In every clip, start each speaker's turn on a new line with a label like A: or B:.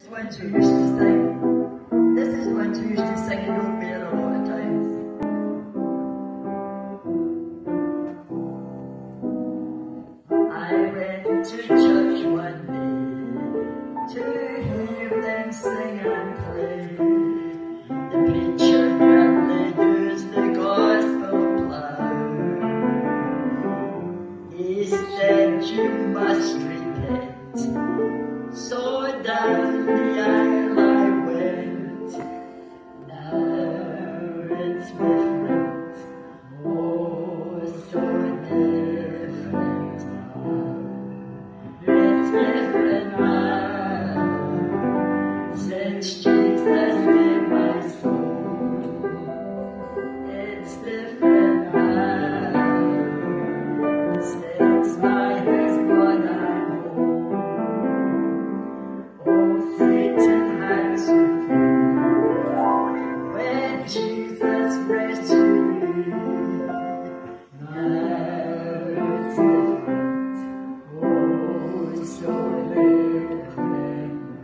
A: Ones who used to sing. This is ones who used to sing in old bear a lot of times. I went to church one day to hear them sing and play. The preacher gladly used the gospel plough. He said you must repent. So down the aisle I went. Now it's different, oh so different now. It's different now, since Jesus in my soul. It's different now, since by His blood I know. Satan had to flee when Jesus rescued me. Now it's different, oh so different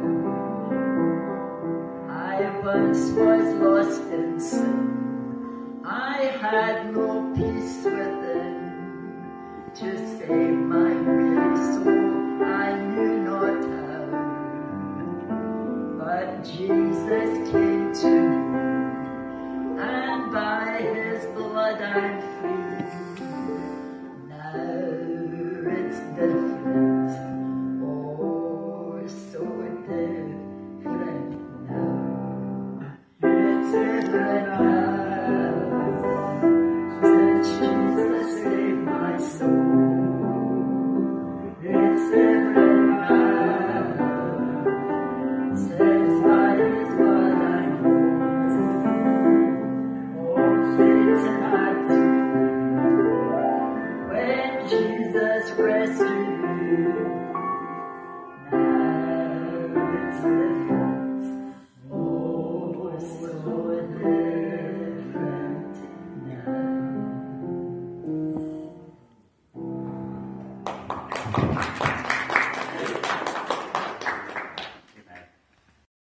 A: now. I once was lost in sin. I had no peace within. To save my weary soul I knew not how. But Jesus came to me, and by His blood I'm free. Now it's different, oh so different now. It's different now, since Jesus saved my soul. It's different now, since by His blood I know. Oh, Satan had to flee when Jesus rescued me. Now it's different.